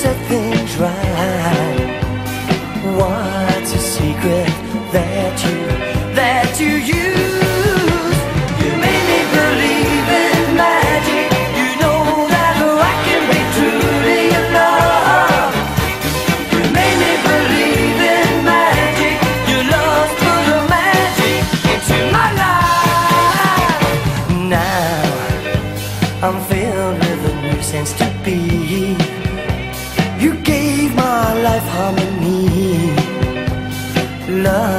set things right. What's a secret that you use? You made me believe in magic. You know that I can be true to your love. You made me believe in magic. Your love put a magic into my life. Now I'm filled with a new sense to be. You gave my life harmony, love.